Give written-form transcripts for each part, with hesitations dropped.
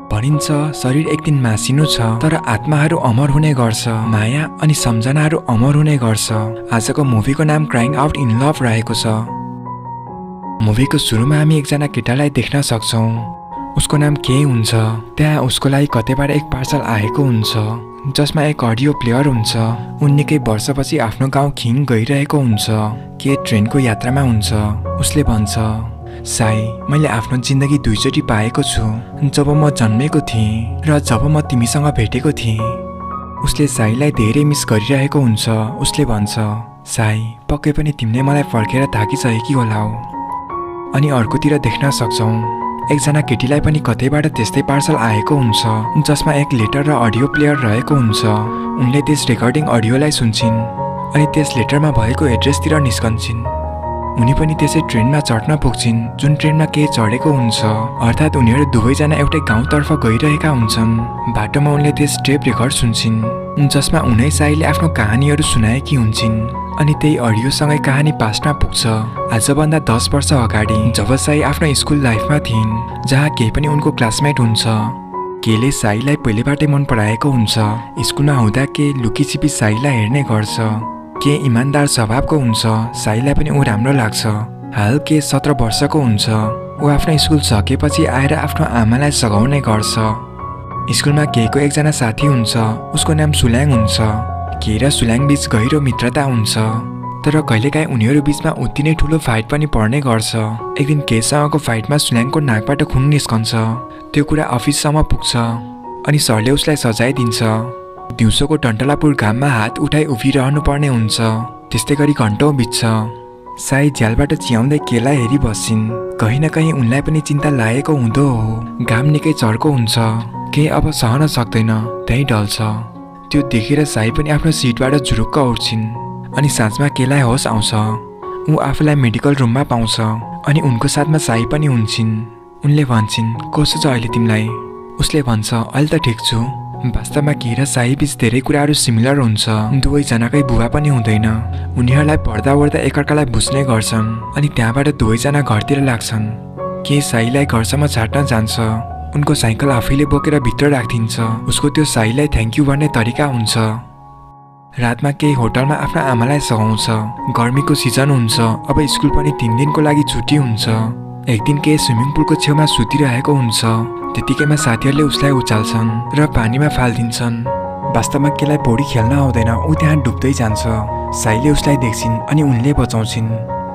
भनिन्छ शरीर एक दिन मासिनु छ तर आत्माहरू अमर हुने गर्छ, माया अनि सम्झनाहरू अमर हुने गर्छ। आजको मुभीको नाम क्राइङ आउट इन लभ रहेको छ। मुभीको सुरुमा हामी एकजना केटालाई देख्न सक्छौं। उसको नाम के हुन्छ। त्यहाँ उसको लागि कतैबाट एक पार्सल आएको हुन्छ जसमा एक अडियो प्लेयर हुन्छ। उन निकै वर्षपछि आफ्नो गाउँ खिङ गइरहेको हुन्छ। के ट्रेनको यात्रामा हुन्छ। उसले भन्छ, साई, मैले आफ्नो जिन्दगी दुईचोटि पाएको छु, जब म जन्मेको थिएँ र जब म तिमीसँग भेटेको थिएँ। उसले साईलाई धेरै मिस गरिरहेको हुन्छ। उसले भन्छ, साई, पक्कै पनि तिमीले मलाई फर्केर थाकिसकेकी होला। अनि अर्कोतिर देख्न सक्छौं एकजना केटीलाई पनि कतैबाट त्यस्तै पार्सल आएको हुन्छ जसमा एक लेटर र अडियो प्लेयर रहेको हुन्छ। उनले त्यस रेकर्डिङ अडियोलाई सुन्छिन् अनि त्यस लेटरमा भएको एड्रेसतिर निस्कन्छन्। उनी पनि त्यसै ट्रेनमा चढ्न पुग्छिन् जुन ट्रेनमा के चढेको हुन्छ, अर्थात् उनीहरू दुवैजना एउटै गाउँतर्फ गइरहेका हुन्छन्। बाटोमा उनले त्यस टेप रेकर्ड सुन्छिन् जसमा उनै साईले आफ्नो कहानीहरू सुनाएकी हुन्छन् अनि त्यही अडियोसँगै कहानी पास्टमा पुग्छ आजभन्दा 10 वर्ष अगाडि, जब साई आफ्नो स्कुल लाइफमा थिइन् जहाँ केही पनि उनको क्लासमेट हुन्छ। केले साईलाई पहिलेबाटै मन पराएको हुन्छ। स्कुलमा हुँदा के लुकीछिपी साईलाई हेर्ने गर्छ। के इमान्दार स्वभावको हुन्छ। साईलाई पनि ऊ राम्रो लाग्छ। हाल के 17 वर्षको हुन्छ। ऊ आफ्नो स्कुल सकेपछि आएर आफ्नो आमालाई सघाउने गर्छ। स्कुलमा केको एकजना साथी हुन्छ। उसको नाम सुल्याङ हुन्छ। के र सुल्याङ बीच गहिरो मित्रता हुन्छ तर कहिलेकाहीँ उनीहरू बीचमा उति नै ठुलो फाइट पनि पर्ने गर्छ। एक दिन केसँगको फाइटमा सुल्याङको नाकबाट खुन निस्कन्छ। त्यो कुरा अफिससम्म पुग्छ अनि सरले उसलाई सजाय दिन्छ। दिउँसोको टन्टलापुर घाममा हात उठाइ उभिरहनु पर्ने हुन्छ। त्यस्तै गरी घन्टौं बित्छ। साई झ्यालबाट चियाउँदै केलाई हेरिबस्छिन्। कहीँ न कहीँ उनलाई पनि चिन्ता लागेको हुँदो हो। घाम निकै चर्को हुन्छ। के अब सहन सक्दैन, त्यही ढल्छ। त्यो देखेर साई पनि आफ्नो सिटबाट झुरुक्क उठ्छिन् अनि साँझमा केलाई होस आउँछ। ऊ आफूलाई मेडिकल रुममा पाउँछ अनि उनको साथमा साई पनि हुन्छन्। उनले भन्छन्, कसो छ अहिले तिमीलाई? उसले भन्छ, अहिले त ठिक छु। वास्तवमा के र साई बीच धेरै कुराहरू सिमिलर हुन्छ। दुवैजनाकै बुवा पनि हुँदैन। उनीहरूलाई पढ्दा ओर्दा एकअर्कालाई बुझ्ने गर्छन् अनि त्यहाँबाट दुवैजना घरतिर लाग्छन्। के साईलाई घरसम्म छाड्न जान्छ। उनको साइकल आफैले बोकेर भित्र राखिदिन्छ। उसको त्यो साईलाई थ्याङ्क यू भन्ने तरिका हुन्छ। रातमा केही होटलमा आफ्नो आमालाई सघाउँछ। गर्मीको सिजन हुन्छ। अब स्कुल पनि 3 दिनको लागि छुट्टी हुन्छ। एक दिन के स्विमिङ पुलको छेउमा सुतिरहेको हुन्छ। त्यतिकैमा साथीहरूले उसलाई उचाल्छन् र पानीमा फालिदिन्छन्। वास्तवमा केलाई पौडी खेल्न आउँदैन। ऊ त्यहाँ डुब्दै जान्छ। साईले उसलाई देख्छिन् अनि उनले बचाउँछिन्।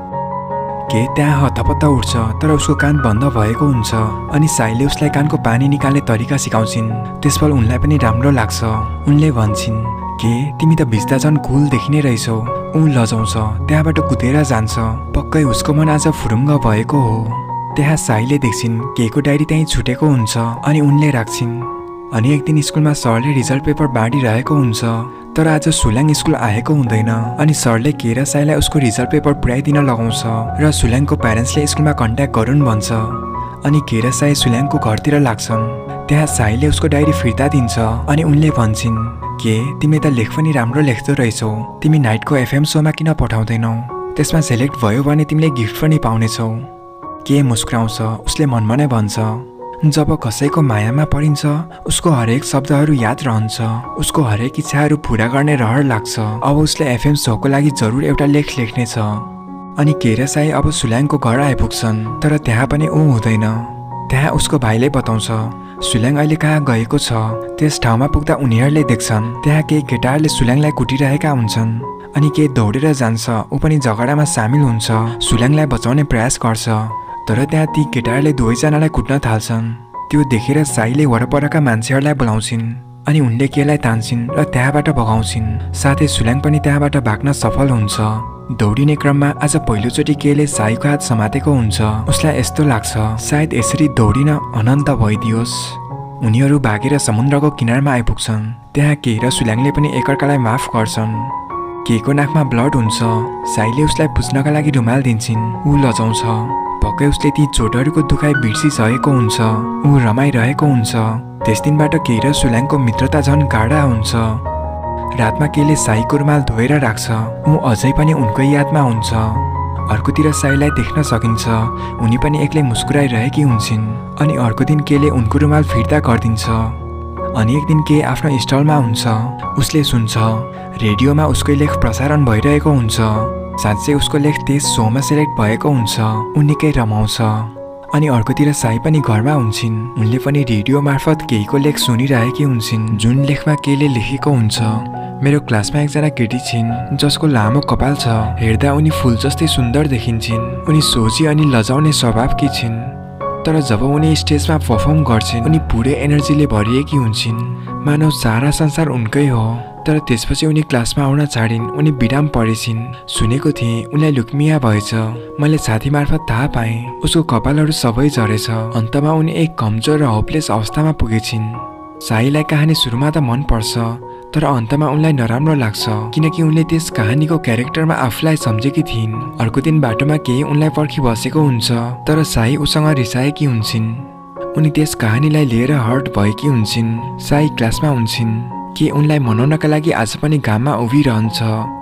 के त्यहाँ हत्तपत्त उठ्छ तर उसको कान बन्द भएको हुन्छ अनि साईले उसलाई कानको पानी निकाल्ने तरिका सिकाउँछिन्। त्यसपल उनलाई पनि राम्रो लाग्छ। उनले भन्छन्, के तिमी त भिज्दा झन् कुल देखिने रहेछौ। ऊ लजाउँछ। त्यहाँबाट कुदेर जान्छ। पक्कै उसको मन आज फुरुङ्ग भएको हो। त्यहाँ साईले देख्छिन् केको डायरी त्यहीँ छुटेको हुन्छ अनि उनले राख्छिन्। अनि एक दिन स्कुलमा सरले रिजल्ट पेपर बाँडिरहेको हुन्छ तर आज सुल्याङ स्कुल आएको हुँदैन अनि सरले के र साईलाई उसको रिजल्ट पेपर पुर्याइदिन लगाउँछ र सुल्याङको प्यारेन्ट्सले स्कुलमा कन्ट्याक्ट गरून् भन्छ। अनि के र साई सुल्याङको घरतिर लाग्छन्। त्यहाँ साईले उसको डायरी फिर्ता दिन्छ अनि उनले भन्छन्, के तिमी त लेख पनि राम्रो लेख्दो रहेछौ। तिमी नाइटको एफएम सोमा किन पठाउँदैनौ? त्यसमा सेलेक्ट भयो भने तिमीले गिफ्ट पनि पाउनेछौ। के मुस्कुराउँछ। उसले मनमा नै भन्छ, जब कसैको मायामा परिन्छ उसको हरेक शब्दहरू याद रहन्छ। उसको हरेक इच्छाहरू पूरा गर्ने रहर लाग्छ। अब उसले एफएम सोको लागि जरुर एउटा लेख लेख्नेछ। अनि के र साई अब सुल्याङको घर आइपुग्छन् तर त्यहाँ पनि ऊ हुँदैन। त्यहाँ उसको भाइले बताउँछ सुल्याङ अहिले कहाँ गएको छ। त्यस ठाउँमा पुग्दा उनीहरूले देख्छन् त्यहाँ केही केटाहरूले सुल्याङलाई कुटिरहेका हुन्छन् अनि के दौडेर जान्छ। ऊ पनि झगडामा सामेल हुन्छ। सुल्याङलाई बचाउने प्रयास गर्छ तर त्यहाँ ती केटाहरूले दुवैजनालाई कुट्न थाल्छन्। त्यो देखेर साईले वरपरका मान्छेहरूलाई बोलाउँछिन् अनि उनले केलाई तान्छिन् र त्यहाँबाट भगाउँछिन्। साथै सुल्याङ पनि त्यहाँबाट भाग्न सफल हुन्छ। दौडिने क्रममा आज पहिलोचोटि केले साईको हात समातेको हुन्छ। उसलाई यस्तो लाग्छ सायद यसरी दौडिन अनन्त भइदियोस्। उनीहरू भागेर समुद्रको किनारमा आइपुग्छन्। त्यहाँ के र सुल्याङले पनि एकअर्कालाई माफ गर्छन्। केको नाकमा ब्लड हुन्छ। साईले उसलाई पुछ्नका लागि रुमाल दिन्छन्। ऊ लजाउँछ। पक्कै उसले ती चोटहरूको दुखाइ बिर्सिसकेको हुन्छ। ऊ रमाइरहेको हुन्छ। त्यस दिनबाट के र सुल्याङको मित्रता झन् गाढा हुन्छ। रातमा केले साईको रुमाल धोएर राख्छ। ऊ अझै पनि उनकै यादमा हुन्छ। अर्कोतिर साईलाई देख्न सकिन्छ उनी पनि एक्लै मुस्कुराइरहेकी हुन्छन्। अनि अर्को दिन केले उनको रुमाल फिर्ता गरिदिन्छ। अनि एक दिन के आफ्नो स्टलमा हुन्छ। उसले सुन्छ रेडियोमा उसको लेख प्रसारण भइरहेको हुन्छ। साँच्चै उसको लेख त्यस सोमा सेलेक्ट भएको हुन्छ। ऊ निकै रमाउँछ। अनि अर्कोतिर साई पनि घरमा हुन्छन्। उनले पनि रेडियो मार्फत केहीको लेख सुनिरहेकी हुन्छन् जुन लेखमा केले लेखेको हुन्छ, मेरो क्लासमा एकजना केटी छिन् जसको लामो कपाल छ। हेर्दा उनी फूल जस्तै सुन्दर देखिन्छन्। उनी सोझी अनि लजाउने स्वभावकी छिन्। तर जब उनी स्टेजमा परफर्म गर्छिन् उनी पुरै एनर्जीले भरिएकी हुन्छन्, मानव सारा संसार उनकै हो। तर त्यसपछि उनी क्लासमा आउन छाडिन्। उनी बिराम परेछिन्। सुनेको थिएँ उनलाई लुक्मिया भएछ। मैले साथी मार्फत थाहा पाएँ उसको कपालहरू सबै झरेछ। अन्तमा उनी एक कमजोर र होपलेस अवस्थामा पुगेछिन्। साईलाई कहानी सुरुमा त मन पर्छ तर अन्तमा उनलाई नराम्रो लाग्छ किनकि उनले त्यस कहानीको क्यारेक्टरमा आफूलाई सम्झेकी थिइन्। अर्को दिन बाटोमा केही उनलाई पर्खी बसेको हुन्छ तर साई उसँग रिसाएकी हुन्छन्। उनी त्यस कहानीलाई लिएर हर्ट भएकी हुन्छन्। साई क्लासमा हुन्छन्। के उनलाई मनाउनका लागि आज पनि घाममा उभिरहन्छ।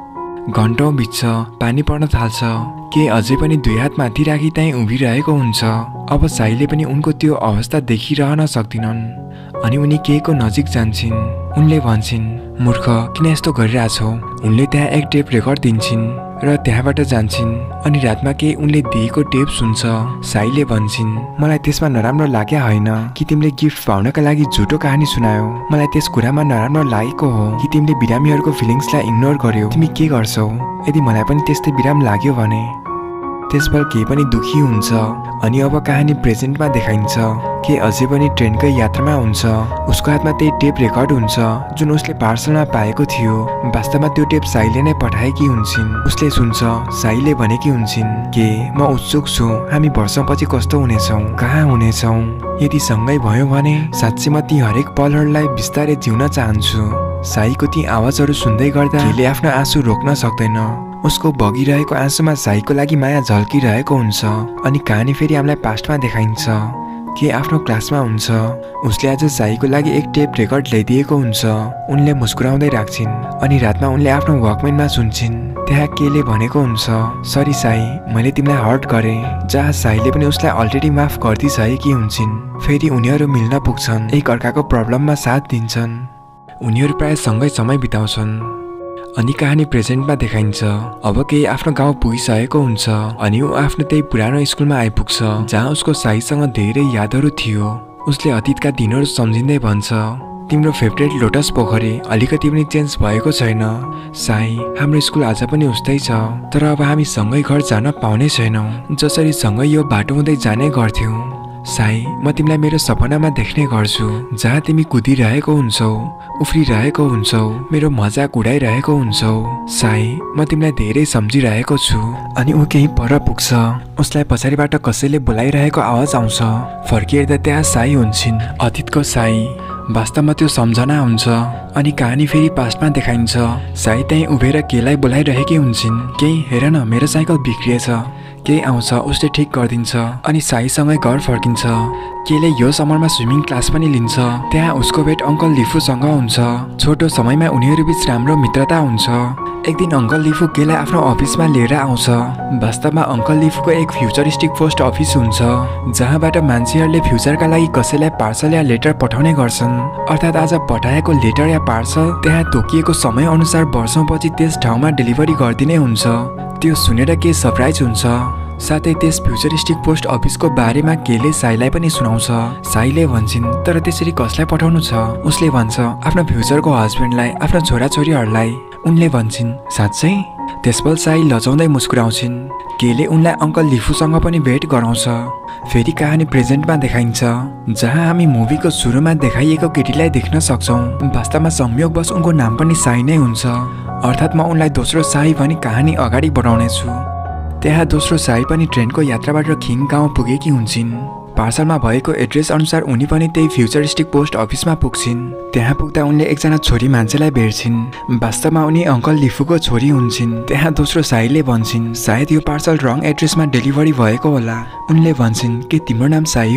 घन्टौँ बित्छ, पानी पर्न थाल्छ। के अझै पनि दुई हात माथि राखी त्यहीँ उभिरहेको हुन्छ। अब साईले पनि उनको त्यो अवस्था देखिरहन सक्दिनन् अनि उनी केको नजिक जान्छन्। उनले भन्छन्, मूर्ख किन यस्तो गरिरहेछौ। उनले त्यहाँ एक टेप रेकर्ड दिन्छन् र त्यहाँबाट जान्छन्। अनि रातमा के उनले दिएको टेप सुन्छ। साईले भन्छन्, मलाई त्यसमा नराम्रो लाग्या होइन कि तिमीले गिफ्ट पाउनका लागि झुटो कहानी सुनायौ। मलाई त्यस कुरामा नराम्रो लागेको हो कि तिमीले बिरामीहरूको फिलिङ्सलाई इग्नोर गर्यौ। तिमी के गर्छौ? यदि मलाई पनि त्यस्तै बिराम लाग्यो भने त्यसपल केही पनि दुखी हुन्छ। अनि अब कहानी प्रेजेन्टमा देखाइन्छ। के अझै पनि ट्रेनकै यात्रामा हुन्छ। उसको हातमा त्यही टेप रेकर्ड हुन्छ जुन उसले पार्सलमा पाएको थियो। वास्तवमा त्यो टेप साईले नै पठाएकी हुन्छन्। उसले सुन्छ साईले भनेकी हुन्छन्, के म उत्सुक छु हामी वर्षपछि कस्तो हुनेछौँ, कहाँ हुनेछौँ। यदि सँगै भयो भने साँच्चै म ती हरेक पलहरूलाई बिस्तारै जिउन चाहन्छु। साईको ती आवाजहरू सुन्दै गर्दा केले आफ्नो आँसु रोक्न सक्दैन। उसको बगिरहेको आँसुमा साईको लागि माया झल्किरहेको हुन्छ। अनि कहानी फेरि हामीलाई पास्टमा देखाइन्छ। के आफ्नो क्लासमा हुन्छ। उसले आज साईको लागि एक टेप रेकर्ड ल्याइदिएको हुन्छ। उनले मुस्कुराउँदै राख्छिन् अनि रातमा उनले आफ्नो वकम्यानमा सुन्छिन्। त्यहाँ केले भनेको हुन्छ, सरी साई मैले तिमीलाई हर्ट गरेँ। जहाँ साईले पनि उसलाई अलरेडी माफ गरिदिइसकेकी हुन्छन्। फेरि उनीहरू मिल्न पुग्छन्, एक अर्काको प्रब्लममा साथ दिन्छन्। उनीहरू प्राय सँगै समय बिताउँछन्। अनि कहानी प्रेजेन्टमा देखाइन्छ। अब केही आफ्नो गाउँ पुगिसकेको हुन्छ अनि ऊ आफ्नो त्यही पुरानो स्कुलमा आइपुग्छ जहाँ उसको साईसँग धेरै यादहरू थियो। उसले अतीतका दिनहरू सम्झिँदै भन्छ, तिम्रो फेभरेट लोटस पोखरी अलिकति पनि चेन्ज भएको छैन। साई हाम्रो स्कुल आज पनि उस्तै छ तर अब हामी सँगै घर जान पाउने छैनौँ जसरी सँगै यो बाटो हुँदै जाने गर्थ्यौँ। साई म तिमीलाई मेरो सपनामा देख्ने गर्छु जहाँ तिमी कुदिरहेको हुन्छौ, उफ्रिरहेको हुन्छौ, मेरो मजाक उडाइरहेको हुन्छौ। साई म तिमीलाई धेरै सम्झिरहेको छु। अनि ऊ केही पर पुग्छ। उसलाई पछाडिबाट कसैले बोलाइरहेको आवाज आउँछ। फर्किएर त्यहाँ साई हुन्छन्, अतीतको साई। वास्तवमा त्यो सम्झना हुन्छ। अनि कहानी फेरि पास्टमा देखाइन्छ। साई त्यहीँ उभिएर केलाई बोलाइरहेकी हुन्छन्, केही हेर न मेरो साइकल बिग्रिएछ। केही आउँछ, उसले ठिक गरिदिन्छ अनि साईसँगै घर फर्किन्छ। केले यो समरमा स्विमिङ क्लास पनि लिन्छ। त्यहाँ उसको भेट अङ्कल लिफूसँग हुन्छ। छोटो समयमा उनीहरू बीच राम्रो मित्रता हुन्छ। एक दिन अङ्कल लिफू केलाई आफ्नो अफिसमा लिएर आउँछ। वास्तवमा अङ्कल लिफूको एक फ्युचरिस्टिक पोस्ट अफिस हुन्छ जहाँबाट मान्छेहरूले फ्युचरका लागि कसैलाई पार्सल या लेटर पठाउने गर्छन्। अर्थात् आज पठाएको लेटर या पार्सल त्यहाँ तोकिएको समय अनुसार वर्षौँपछि त्यस ठाउँमा डेलिभरी गरिदिने हुन्छ। त्यो सुनेर के सरप्राइज हुन्छ। साथै त्यस फ्युचरिस्टिक पोस्ट अफिसको बारेमा केले साईलाई पनि सुनाउँछ। साईले भन्छन्, तर त्यसरी कसलाई पठाउनु छ? उसले भन्छ, आफ्नो फ्युचरको हस्बेन्डलाई, आफ्नो छोराछोरीहरूलाई। उनले भन्छन्, साँच्चै? त्यसपल साई लजाउँदै मुस्कुराउँछिन्। केले उनलाई अङ्कल लिफूसँग पनि भेट गराउँछ। फेरि कहानी प्रेजेन्टमा देखाइन्छ जहाँ हामी मुभीको सुरुमा देखाइएको केटीलाई देख्न सक्छौँ। वास्तवमा संयोगवश उनको नाम पनि साई नै हुन्छ। अर्थात् म उनलाई दोस्रो साई भनी कहानी अगाडि बढाउनेछु। त्यहाँ दोस्रो साई पनि ट्रेनको यात्राबाट खिङ गाउँ पुगेकी हुन्छन्। पार्सलमा भएको एड्रेस अनुसार उनी पनि त्यही फ्युचरिस्टिक पोस्ट अफिसमा पुग्छिन्। त्यहाँ पुग्दा उनले एकजना छोरी मान्छेलाई भेट्छिन्। वास्तवमा उनी अङ्कल लिफूको छोरी हुन्छन्। त्यहाँ दोस्रो साईले भन्छन्, सायद यो पार्सल रङ एड्रेसमा डेलिभरी भएको होला। उनले भन्छन्, के तिम्रो नाम साई हो?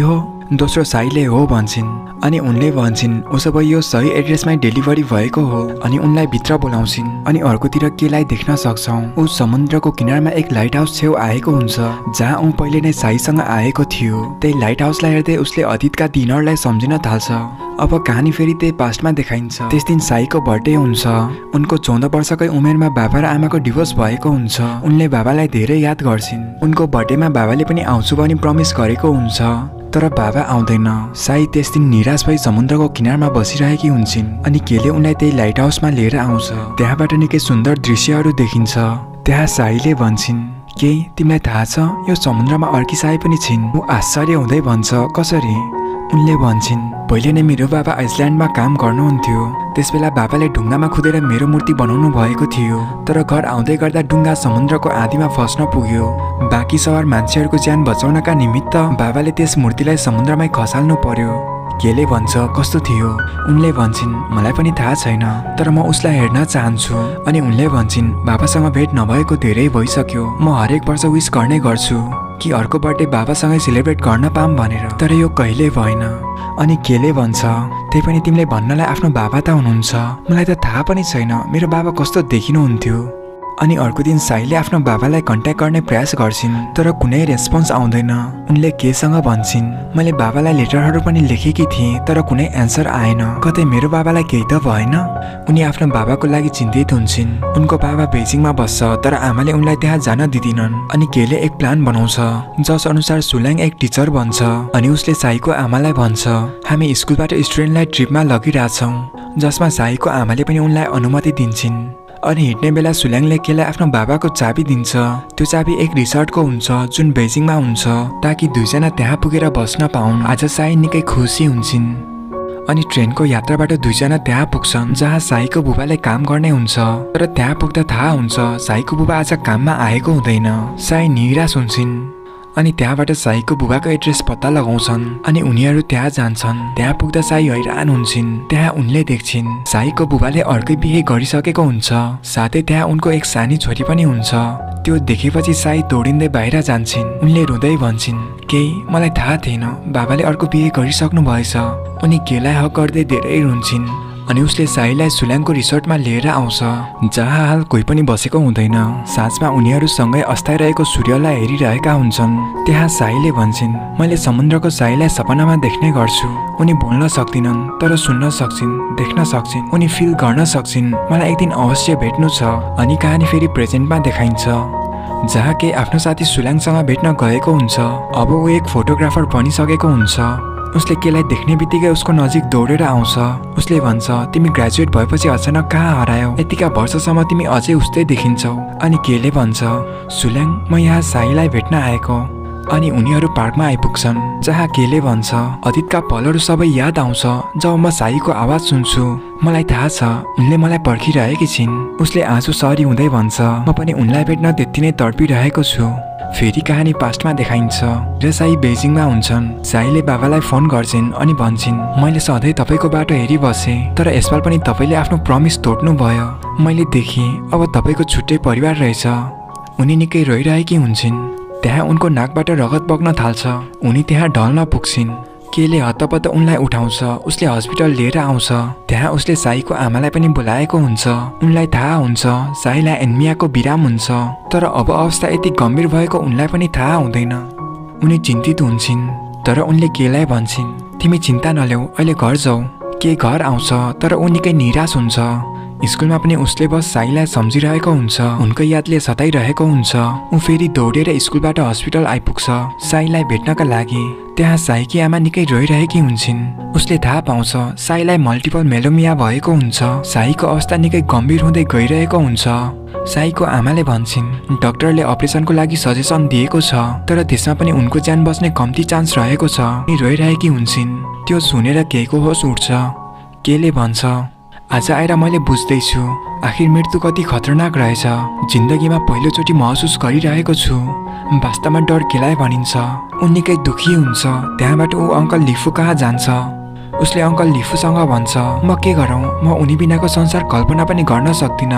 दोस्रो साईले हो भन्छन् अनि उनले भन्छन् उसो भए यो सही एड्रेसमै डेलिभरी भएको हो अनि उनलाई भित्र बोलाउँछिन् अनि अर्कोतिर केलाई देख्न सक्छौं ऊ समुद्रको किनारमा एक लाइट हाउस छेउ आएको हुन्छ जहाँ ऊ पहिले नै साईसँग आएको थियो। त्यही लाइट हाउसलाई हेर्दै उसले अतीतका दिनहरूलाई सम्झिन थाल्छ। अब कहानी फेरि त्यही पास्टमा देखाइन्छ। त्यस दिन साईको बर्थडे हुन्छ। उनको 14 वर्षकै उमेरमा बाबा र आमाको डिभोर्स भएको हुन्छ। उनले बाबालाई धेरै याद गर्छिन्। उनको बर्थडेमा बाबाले पनि आउँछु भनी प्रमिस गरेको हुन्छ तर बाबा आउँदैन। साई त्यस दिन निराश भई समुद्रको किनारमा बसिरहेकी हुन्छन् अनि केले उनलाई त्यही लाइट हाउसमा लिएर आउँछ। त्यहाँबाट निकै सुन्दर दृश्यहरू देखिन्छ। त्यहाँ साईले भन्छन् के तिमीलाई थाहा छ यो समुद्रमा अर्की साई पनि छिन्। ऊ आश्चर्य हुँदै भन्छ कसरी? उनले भन्छन् पहिले नै मेरो बाबा आइसल्यान्डमा काम गर्नुहुन्थ्यो। त्यसबेला बाबाले ढुङ्गामा खुदेर मेरो मूर्ति बनाउनु भएको थियो तर घर आउँदै गर्दा ढुङ्गा समुद्रको आँधीमा फस्न पुग्यो। बाँकी सवार मान्छेहरूको ज्यान बचाउनका निमित्त बाबाले त्यस मूर्तिलाई समुद्रमै खसाल्नु पर्यो। केले भन्छ कस्तो थियो? उनले भन्छन् मलाई पनि थाहा छैन तर म उसलाई हेर्न चाहन्छु। अनि उनले भन्छन् बाबासँग भेट नभएको धेरै भइसक्यो। म हरेक वर्ष विश गर्ने गर्छु कि अर्को बर्थडे बाबासँगै सेलिब्रेट गर्न पाऊँ भनेर तर यो कहिले भएन। अनि केले भन्छ त्यही पनि तिमीले भन्नलाई आफ्नो बाबा त हुनुहुन्छ। मलाई त थाहा पनि छैन मेरो बाबा कस्तो देखिनुहुन्थ्यो। अनि अर्को दिन साईले आफ्नो बाबालाई कन्ट्याक्ट गर्ने प्रयास गर्छिन् तर कुनै रेस्पोन्स आउँदैन। उनले केसँग भन्छन् मैले बाबालाई लेटरहरू पनि लेखेकी थिएँ तर कुनै एन्सर आएन। कतै मेरो बाबालाई केही त भएन? उनी आफ्नो बाबाको लागि चिन्तित हुन्छन्। उनको बाबा बेजिङमा बस्छ तर आमाले उनलाई त्यहाँ जान दिदिनन्। अनि केले एक प्लान बनाउँछ जस अनुसार सुल्याङ एक टिचर बन्छ अनि उसले साईको आमालाई भन्छ हामी स्कुलबाट स्टुडेन्टलाई ट्रिपमा लगिरहेछौँ जसमा साईको आमाले पनि उनलाई अनुमति दिन्छन्। अनि हिँड्ने बेला सुल्याङले केलाई आफ्नो बाबाको चाबी दिन्छ। त्यो चाबी एक रिसोर्टको हुन्छ जुन बेजिङमा हुन्छ ताकि दुईजना त्यहाँ पुगेर बस्न पाउन्। आज साई निकै खुसी हुन्छन्। अनि ट्रेनको यात्राबाट दुईजना त्यहाँ पुग्छन् जहाँ साईको बुबाले काम गर्ने हुन्छ तर त्यहाँ पुग्दा थाहा हुन्छ साईको बुबा आज काममा आएको हुँदैन। साई निराश हुन्छन् अनि त्यहाँबाट साईको बुबाको एड्रेस पत्ता लगाउँछन् अनि उनीहरू त्यहाँ जान्छन्। त्यहाँ पुग्दा साई हैरान हुन्छन्। त्यहाँ उनले देख्छिन् साईको बुबाले अर्कै बिहे गरिसकेको हुन्छ साथै त्यहाँ उनको एक सानी छोरी पनि हुन्छ। त्यो देखेपछि साई दौडिँदै बाहिर जान्छन्। उनले रुँदै भन्छन् केही मलाई थाहा थिएन बाबाले अर्को बिहे गरिसक्नु भएछ। उनी केलाई हक गर्दै धेरै रुन्छन् अनि उसले साईलाई सुल्याङको रिसोर्टमा लिएर आउँछ जहाँ हाल कोही पनि बसेको हुँदैन। साँझमा उनीहरू सँगै अस्ताइरहेको सूर्यलाई हेरिरहेका हुन्छन्। त्यहाँ साईले भन्छन् मैले समुद्रको साईलाई सपनामा देख्ने गर्छु। उनी बोल्न सक्दिनन् तर सुन्न सक्छिन्, देख्न सक्छिन्, उनी फिल गर्न सक्छिन्। मलाई एक दिन अवश्य भेट्नु छ। अनि कहानी फेरि प्रेजेन्टमा देखाइन्छ जहाँ के आफ्नो साथी सुल्याङसँग भेट्न गएको हुन्छ। अब ऊ एक फोटोग्राफर बनिसकेको हुन्छ। उसले केलाई देख्ने बित्तिकै उसको नजिक दौडेर आउँछ। उसले भन्छ तिमी ग्रेजुएट भएपछि अचानक कहाँ हरायौ? यतिका वर्षसम्म तिमी अझै उस्तै देखिन्छौ। अनि केले भन्छ सुल्याङ म यहाँ साईलाई भेट्न आएको। अनि उनीहरू पार्कमा आइपुग्छन् जहाँ केले भन्छ अतीतका पलहरू सबै याद आउँछ जब म साईको आवाज सुन्छु। मलाई थाहा छ उनले मलाई पर्खिरहेकी छिन्। उसले आँसु सरी हुँदै भन्छ म पनि उनलाई भेट्न त्यति नै तडपिरहेको छु। फेरि कहानी पास्टमा देखाइन्छ र साई बेजिङमा हुन्छन्। साईले बाबालाई फोन गर्छिन् अनि भन्छन् मैले सधैँ तपाईँको बाटो हेरिबसेँ तर यसपाल पनि तपाईँले आफ्नो प्रमिस तोड्नु भयो। मैले देखेँ अब तपाईँको छुट्टै परिवार रहेछ। उनी निकै रोइरहेकी हुन्छन्। त्यहाँ उनको नाकबाट रगत बग्न थाल्छ। उनी त्यहाँ ढल्न पुग्छिन्। केले हत्तपत्त उनलाई उठाउँछ। उसले हस्पिटल लिएर आउँछ। त्यहाँ उसले साईको आमालाई पनि बोलाएको हुन्छ। उनलाई थाहा हुन्छ साईलाई एनिमियाको बिराम हुन्छ तर अब अवस्था यति गम्भीर भएको उनलाई पनि थाहा हुँदैन। उनी चिन्तित हुन्छन् तर उनले केलाई भन्छन् तिमी चिन्ता नल्याऊ अहिले घर जाऊ। के घर आउँछ तर ऊ निकै निराश हुन्छ। स्कुलमा पनि उसले बस साईलाई सम्झिरहेको हुन्छ। उनको यादले सताइरहेको हुन्छ। ऊ फेरि दौडेर स्कुलबाट हस्पिटल आइपुग्छ साईलाई भेट्नका लागि। त्यहाँ साईकी आमा निकै रोइरहेकी हुन्छन्। उसले थाहा पाउँछ साईलाई मल्टिपल मेलोमिया भएको हुन्छ। साईको अवस्था निकै गम्भीर हुँदै गइरहेको हुन्छ। साईको आमाले भन्छन् डाक्टरले अपरेसनको लागि सजेसन दिएको छ तर त्यसमा पनि उनको ज्यान बच्ने कम्ती चान्स रहेको छ। उनी रोइरहेकी हुन्छन्। त्यो सुनेर केको होस उठ्छ। केले भन्छ आज आएर मैले बुझ्दैछु आखिर मृत्यु कति खतरनाक रहेछ। जिन्दगीमा पहिलोचोटि महसुस गरिरहेको छु। वास्तवमा डर केलाई भनिन्छ। ऊ निकै दुखी हुन्छ। त्यहाँबाट ऊ अङ्कल लिफू कहाँ जान्छ। उसले अङ्कल लिफूसँग भन्छ म के गरौँ म उनी बिनाको संसार कल्पना पनि गर्न सक्दिनँ।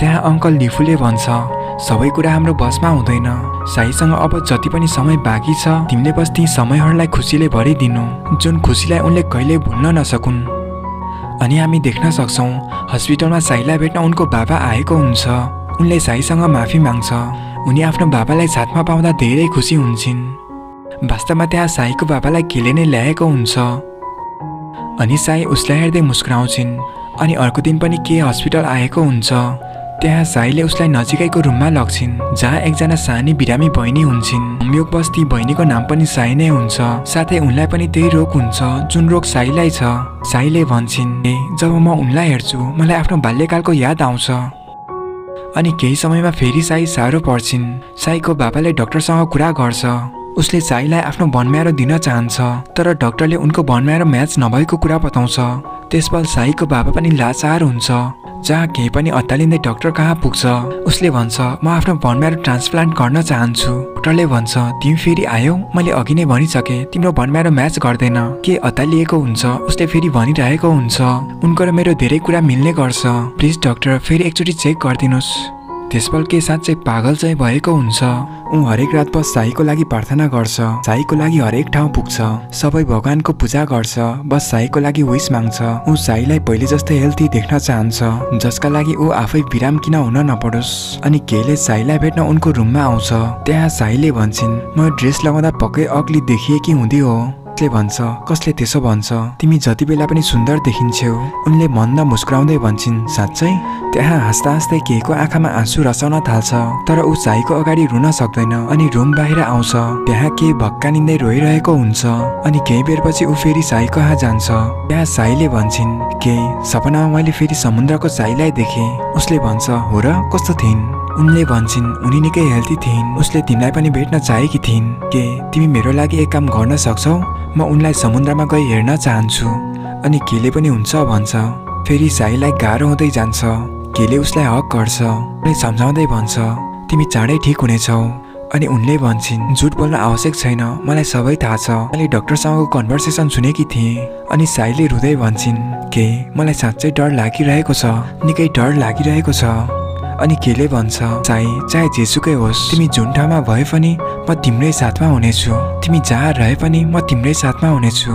त्यहाँ अङ्कल लिफुले भन्छ, सबै कुरा हाम्रो बसमा हुँदैन। साईसँग अब जति पनि समय बाँकी छ तिमीले बस ती समयहरूलाई खुसीले भरिदिनु, जुन खुसीलाई उनले कहिल्यै भुल्न नसकुन्। अनि हामी देख्न सक्छौँ हस्पिटलमा साईलाई भेट्न उनको बाबा आएको हुन्छ। उनले साईसँग माफी माग्छ। उनी आफ्नो बाबालाई साथमा पाउँदा धेरै खुसी हुन्छन्। वास्तवमा त्यहाँ साईको बाबालाई केले नै ल्याएको हुन्छ। अनि साई उसलाई हेर्दै मुस्कुराउँछिन्। अनि अर्को दिन पनि के हस्पिटल आएको हुन्छ। त्यहाँ साईले उसलाई नजिकैको रुममा लग्छिन्, जहाँ एकजना सानी बिरामी बहिनी हुन्छन्। संयोग बस ती बहिनीको नाम पनि साई नै हुन्छ। साथै उनलाई पनि त्यही रोग हुन्छ जुन रोग साईलाई छ। साईले भन्छन्, जब म उनलाई हेर्छु मलाई आफ्नो बाल्यकालको याद आउँछ। अनि केही समयमा फेरि साई साह्रो पर्छिन्। साईको बाबाले डाक्टरसँग कुरा गर्छ। उसले साईलाई आफ्नो बनम्यारो दिन चाहन्छ, तर डाक्टरले उनको बनम्यारो म्याच नभएको कुरा बताउँछ। त्यसपछि साईको बाबा पनि लाचार हुन्छ। जहाँ केही पनि अत्तालिँदै डाक्टर कहाँ पुग्छ। उसले भन्छ, म आफ्नो बनम्यारो ट्रान्सप्लान्ट गर्न चाहन्छु। डाक्टरले भन्छ, तिमी फेरि आयौ? मैले अघि नै भनिसके तिम्रो बनम्यारो म्याच गर्दैन। के अत्तालिएको हुन्छ? उसले फेरि भनिरहेको हुन्छ, उनको र मेरो धेरै कुरा मिल्ने गर्छ। प्लिज डाक्टर फेरि एकचोटि चेक गरिदिनुहोस्। त्यसपल के साँच्चै पागल चाहिँ भएको हुन्छ। ऊ हरेक रात बस साईको लागि प्रार्थना गर्छ। साईको लागि हरेक ठाउँ पुग्छ। सबै भगवानको पूजा गर्छ। बस साईको लागि विश माग्छ। ऊ साईलाई पहिले जस्तै हेल्थी देख्न चाहन्छ, जसका लागि ऊ आफै बिराम किन हुन नपरोस्। अनि केले साईलाई भेट्न उनको रुममा आउँछ। त्यहाँ साईले भन्छन्, म ड्रेस लगाउँदा पक्कै अग्ली देखिएकी हुँदी हो। उसले भन्छ, कसले त्यसो भन्छ? तिमी जति बेला पनि सुन्दर देखिन्छौ। उनले मन्द मुस्कुराउँदै भन्छन्, साँच्चै? त्यहाँ हाँस्दा हाँस्दै केहीको आँखामा आँसु रसाउन थाल्छ, तर ऊ साईको अगाडि रुन सक्दैन। अनि रुम बाहिर आउँछ। त्यहाँ केही भक्कानिँदै रोइरहेको हुन्छ। अनि केही बेरपछि ऊ फेरि साई कहाँ जान्छ। त्यहाँ साईले भन्छन्, के सपनामा मैले फेरि समुद्रको साईलाई देखेँ। उसले भन्छ, हो र, कस्तो थिइन्? उनले भन्छन्, उनी निकै हेल्थी थिइन्। उसले तिमीलाई पनि भेट्न चाहेकी थिइन्। के तिमी मेरो लागि एक काम गर्न सक्छौ? म उनलाई समुद्रमा गई हेर्न चाहन्छु। अनि केले पनि हुन्छ भन्छ। फेरि साईलाई गाह्रो हुँदै जान्छ। केले उसलाई हक गर्छ। उनले सम्झाउँदै भन्छ, तिमी चाँडै ठिक हुनेछौ। अनि उनले भन्छन्, झुट बोल्न आवश्यक छैन, मलाई सबै थाहा छ। मैले डाक्टरसँगको कन्भर्सेसन सुनेकी थिएँ। अनि साईले रुँदै भन्छन्, के मलाई साँच्चै डर लागिरहेको छ, निकै डर लागिरहेको छ। अनि केले भन्छ, साई चाहे जेसुकै होस्, तिमी जुन ठाउँमा भए पनि म तिम्रै साथमा हुनेछु। तिमी जहाँ रहे पनि म तिम्रै साथमा हुनेछु।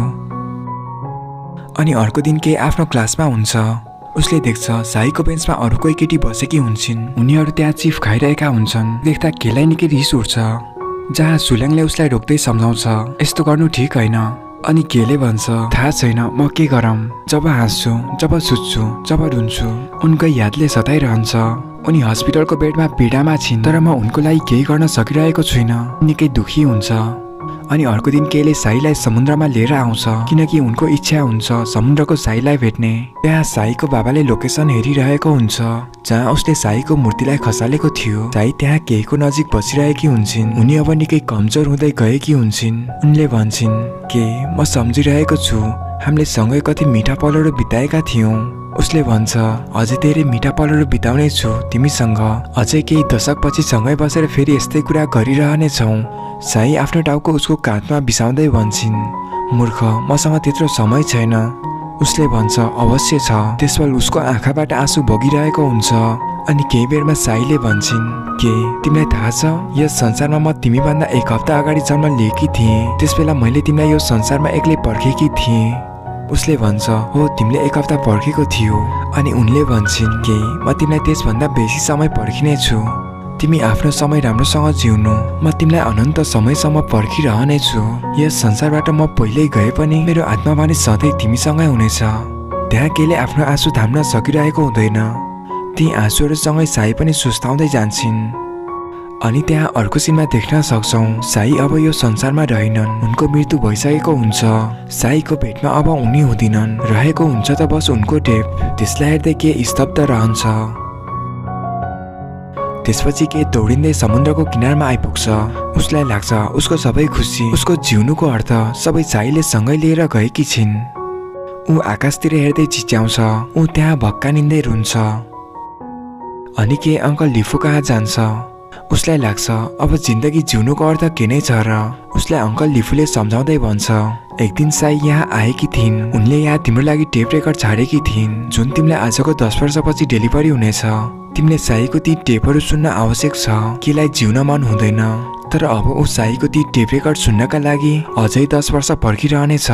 अनि अर्को दिन के आफ्नो क्लासमा हुन्छ। उसले देख्छ साईको बेन्चमा अरू कोही केटी बसेकी हुन्छन्। उनीहरू त्यहाँ चिफ खाइरहेका हुन्छन्। देख्दा केलाई निकै रिस उठ्छ। जहाँ सुल्याङले उसलाई रोक्दै सम्झाउँछ, यस्तो गर्नु ठिक होइन। अनि केले भन्छ, थाहा छैन म के गरौँ। जब हाँस्छु, जब सुत्छु, जब रुन्छु, उनको यादले सताइरहन्छ। उनी हस्पिटलको बेडमा पीडामा छिन्, तर म उनको लागि केही गर्न सकिरहेको छुइनँ। निकै दुखी हुन्छ। अनि अर्को दिन केले साईलाई समुद्रमा लिएर आउँछ, किनकि उनको इच्छा हुन्छ समुद्रको साईलाई भेट्ने। त्यहाँ साईको बाबाले लोकेसन हेरिरहेको हुन्छ, जहाँ उसले साईको मूर्तिलाई खसालेको थियो। साई त्यहाँ केहीको नजिक बसिरहेकी हुन्छन्। उनी अब निकै कमजोर हुँदै गएकी हुन्छन्। उनले भन्छन्, के म सम्झिरहेको छु हामीले सँगै कति मिठा पलहरू बिताएका थियौँ। उसले भन्छ, अझै धेरै मिठा पलहरू बिताउने छु तिमीसँग। अझै केही दशकपछि सँगै बसेर फेरि यस्तै कुरा गरिरहनेछौँ। साई आफ्नो टाउको उसको काँधमा बिसाउँदै भन्छन्, मूर्ख, मसँग त्यत्रो समय छैन। उसले भन्छ, अवश्य छ। त्यसपछि उसको आँखाबाट आँसु बगिरहेको हुन्छ। अनि केही बेरमा साईले भन्छन्, के तिमीलाई थाहा छ यस संसारमा म तिमीभन्दा एक हप्ता अगाडि जन्म लिएकी थिएँ। त्यसबेला मैले तिमीलाई यो संसारमा एक्लै पर्खेकी थिएँ। उसले भन्छ, हो तिमीले एक हप्ता पर्खेको थियो। अनि उनले भन्छन्, के म तिमीलाई त्यसभन्दा बेसी समय पर्खिनेछु। तिमी आफ्नो समय राम्रोसँग जिउनु, म तिमीलाई अनन्त समयसम्म पर्खिरहनेछु। यस संसारबाट म पहिल्यै गए पनि मेरो आत्मा भने सधैँ तिमीसँगै हुनेछ। त्यहाँ केले आफ्नो आँसु थाम्न सकिरहेको हुँदैन। ती आँसुहरूसँगै साई पनि सुस्ताउँदै जान्छन्। अनि त्यहाँ अर्को सिनमा देख्न सक्छौँ साई अब यो संसारमा रहेनन्। उनको मृत्यु भइसकेको हुन्छ। साईको भेटमा अब उनी हुँदिनन्। रहेको हुन्छ त बस उनको टेप। त्यसलाई हेर्दै के स्तब्ध रहन्छ। त्यसपछि के दौडिँदै समुद्रको किनारमा आइपुग्छ। उसलाई लाग्छ उसको सबै खुसी, उसको जिउनुको अर्थ सबै साईले सँगै लिएर गएकी छिन्। ऊ आकाशतिर हेर्दै चिच्याउँछ। ऊ त्यहाँ भक्कानिँदै रुन्छ। अनि के अङ्कल लिफू कहाँ जान्छ। उसलाई लाग्छ अब जिन्दगी जिउनुको अर्थ के नै छ र। उसलाई अङ्कल लिफूले सम्झाउँदै भन्छ, एक दिन साई यहाँ आएकी थिइन्। उनले यहाँ तिम्रो लागि टेप रेकर्ड छाडेकी थिइन्, जुन तिमीलाई आजको 10 वर्षपछि डेलिभरी हुनेछ। तिमीले साईको ती टेपहरू सुन्न आवश्यक छ। केलाई जिउन मन हुँदैन, तर अब ऊ साईको ती टेप रेकर्ड सुन्नका लागि अझै 10 वर्ष पर्खिरहनेछ।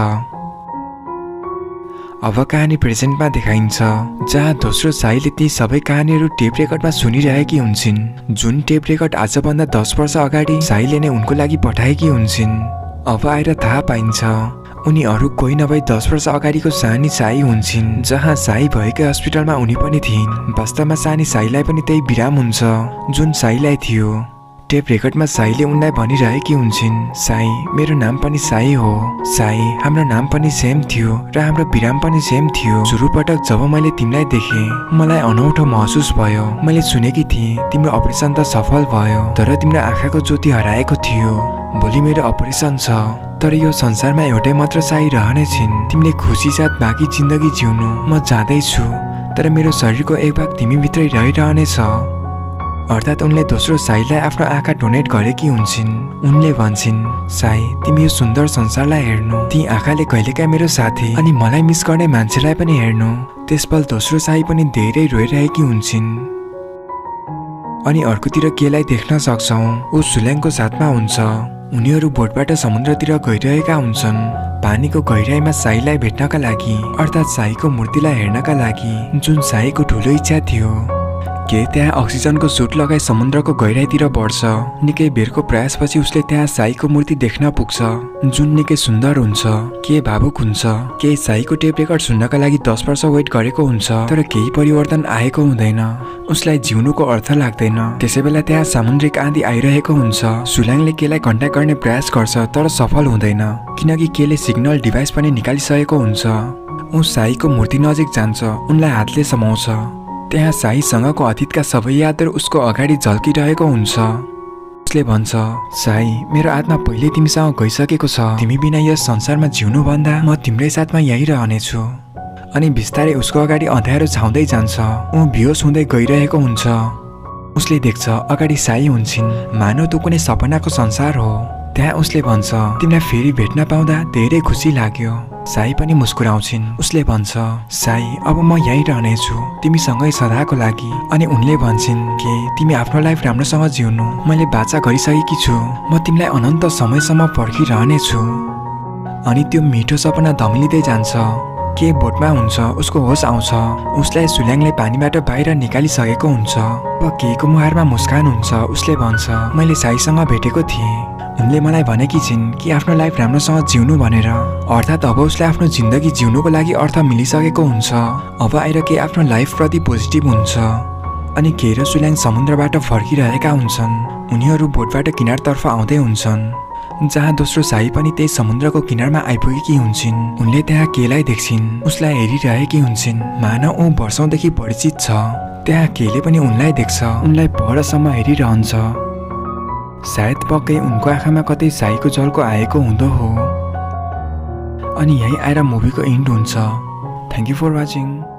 अब कहानी प्रेजेन्टमा देखाइन्छ, जहाँ दोस्रो साईले ती सबै कहानीहरू टेप रेकर्डमा सुनिरहेकी हुन्छन्, जुन टेप रेकर्ड आजभन्दा 10 वर्ष अगाडि साईले नै उनको लागि पठाएकी हुन्छन्। अब आएर थाहा पाइन्छ उनी अरू कोही नभई 10 वर्ष अगाडिको सानी साई हुन्छन्, जहाँ साई भएकै हस्पिटलमा उनी पनि थिइन्। वास्तवमा सानी साईलाई पनि त्यही बिराम हुन्छ जुन साईलाई थियो। टेप रेकर्डमा साईले उनलाई भनिरहेकी हुन्छन्, साई मेरो नाम पनि साई हो, साई हाम्रो नाम पनि सेम थियो र हाम्रो बिराम पनि सेम थियो। सुरुपटक जब मैले तिमीलाई देखेँ मलाई अनौठो महसुस भयो। मैले सुनेकी थिएँ तिम्रो अपरेसन त सफल भयो, तर तिम्रो आँखाको ज्योति हराएको थियो। भोलि मेरो अपरेसन छ, तर यो संसारमा एउटै मात्र साई रहने छिन्। तिमीले खुसी साथ बाँकी जिन्दगी जिउनु म जाँदैछु, तर मेरो शरीरको एक भाग तिमीभित्रै रहिरहनेछ। अर्थात् उनले दोस्रो साईलाई आफ्नो आँखा डोनेट गरेकी हुन्छन्। उनले भन्छन्, साई तिमी यो सुन्दर संसारलाई हेर्नु, ती आँखाले कहिलेकाहीँ मेरो साथी अनि मलाई मिस गर्ने मान्छेलाई पनि हेर्नु। त्यसपल दोस्रो साई पनि धेरै रोइरहेकी हुन्छन्। अनि अर्कोतिर केलाई देख्न सक्छौं, ऊ सुल्याङको साथमा हुन्छ। उनीहरू बोटबाट समुद्रतिर गइरहेका हुन्छन्, पानीको गहिराईमा साईलाई भेट्नका लागि, अर्थात् साईको मूर्तिलाई हेर्नका लागि, जुन साईको ठुलो इच्छा थियो। के त्यहाँ अक्सिजनको सुट लगाई समुद्रको गहिराईतिर बढ्छ। निकै बेरको प्रयासपछि उसले त्यहाँ साईको मूर्ति देख्न पुग्छ, जुन निकै सुन्दर हुन्छ। के भावुक हुन्छ। के साईको टेप रेकर्ड सुन्नका लागि 10 वर्ष वेट गरेको हुन्छ, तर केही परिवर्तन आएको हुँदैन। उसलाई जिउनुको अर्थ लाग्दैन। त्यसैबेला त्यहाँ सामुद्रिक आँधी आइरहेको हुन्छ। सुल्याङले केलाई कन्ट्याक्ट गर्ने प्रयास गर्छ, तर सफल हुँदैन, किनकि केले सिग्नल डिभाइस पनि निकालिसकेको हुन्छ। ऊ साईको मूर्ति नजिक जान्छ, उनलाई हातले समाउँछ। त्यहाँ साईसँगको अतीतका सबै यादहरू उसको अगाडि झल्किरहेको हुन्छ। उसले भन्छ, साई मेरो आत्मा पहिले तिमीसँग गइसकेको छ। तिमी बिना यस संसारमा जिउनु भन्दा म तिम्रै साथमा यही रहनेछु। अनि बिस्तारै उसको अगाडि अँध्यारो छाउँदै जान्छ। ऊ बेहोस हुँदै गइरहेको हुन्छ। उसले देख्छ अगाडि साई हुन्छन्, मानव त्यो कुनै सपनाको संसार हो। त्यहाँ उसले भन्छ, तिमीलाई फेरि भेट्न पाउँदा धेरै खुसी लाग्यो। साई पनि मुस्कुराउँछिन्। उसले भन्छ, साई अब म यहीँ रहनेछु, तिमीसँगै सदाको लागि। अनि उनले भन्छन् कि तिमी आफ्नो लाइफ राम्रोसँग जिउनु, मैले बाचा गरिसकेकी छु, म तिमीलाई अनन्त समयसम्म पर्खिरहनेछु। अनि त्यो मिठो सपना धमिलिँदै जान्छ। के बोटमा हुन्छ, उसको होस आउँछ। उसलाई सुल्याङले पानीबाट बाहिर निकालिसकेको हुन्छ। अब केको मुहारमा मुस्कान हुन्छ। उसले भन्छ, मैले साईसँग भेटेको थिएँ, उनले मलाई भनेकी छिन् कि आफ्नो लाइफ राम्रोसँग जिउनु भनेर। अर्थात् अब उसले आफ्नो जिन्दगी जिउनुको लागि अर्थ मिलिसकेको हुन्छ। अब आएर के आफ्नो लाइफ प्रति पोजिटिभ हुन्छ। अनि के र सुल्याङ समुद्रबाट फर्किरहेका हुन्छन्। उनीहरू बोटबाट किनारतर्फ आउँदै हुन्छन्, जहाँ दोस्रो साई पनि त्यही समुद्रको किनारमा आइपुगेकी हुन्छन्। उनले त्यहाँ केलाई देख्छिन्, उसलाई हेरिरहेकी हुन्छन्, मानव ऊ वर्षौंदेखि परिचित छ। त्यहाँ केले पनि उनलाई देख्छ, उनलाई परसम्म हेरिरहन्छ। सायद पक्कै उनको आँखामा कतै साईको झल्को आएको हुँदो हो। अनि यही आएर मुभीको एन्ड हुन्छ। Thank you for watching.